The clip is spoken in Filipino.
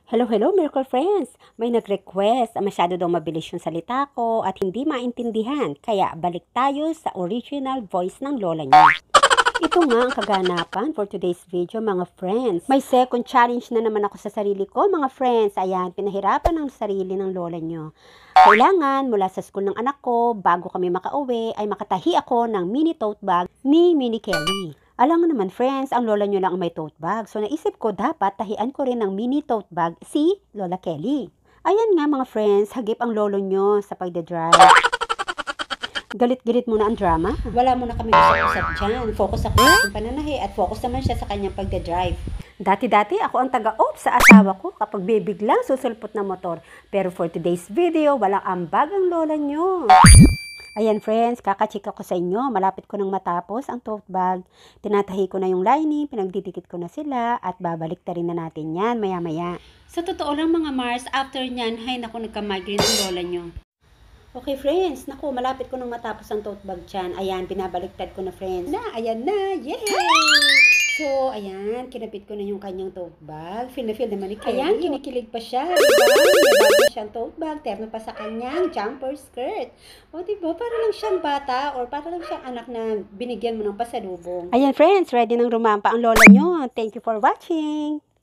Hello, hello, Miracle Friends! May nag-request, masyado daw mabilis yung salita ko at hindi maintindihan. Kaya balik tayo sa original voice ng lola niyo. Ito nga ang kaganapan for today's video, mga friends. May second challenge na naman ako sa sarili ko, mga friends. Ayan, pinahirapan ang sarili ng lola nyo. Kailangan, mula sa school ng anak ko, bago kami makauwi, ay makatahi ako ng mini tote bag ni Mini Kelly. Alam mo naman, friends, ang lola nyo lang ang may tote bag. So, naisip ko, dapat tahian ko rin ng mini tote bag si Lola Kelly. Ayan nga, mga friends, hagip ang lolo nyo sa pagdadrive. Galit-galit muna ang drama. Wala muna kami usap-usap dyan. Focus ako sa aking pananahi at focus naman siya sa kanyang pagdadrive. Dati-dati ako ang taga-off sa asawa ko kapag bibiglang susulpot ng motor. Pero for today's video, walang ambag ang lola nyo. Ayan friends, kakachika ko sa inyo. Malapit ko nang matapos ang tote bag. Tinatahi ko na yung lining, pinagdidikit ko na sila at babalik ta rin na natin yan maya-maya. Sa totoo lang mga Mars, after nyan, hay naku, nagka-migraine ang lola nyo. Okay friends, naku, malapit ko nang matapos ang tote bag dyan. Ayan, binabaliktad ko na friends. Ayan na, yay! So, ayan, kinapit ko na yung kanyang tote bag. Feel na feel naman ni Kelly. Ayan, kinikilig pa siya. Diba? May bago siyang tote bag. Terno pa sa kanyang jumper skirt. O, diba? Para lang siyang bata or para lang siyang anak na binigyan mo ng pasalubong. Ayan friends, ready nang rumampa ang lola nyo. Thank you for watching.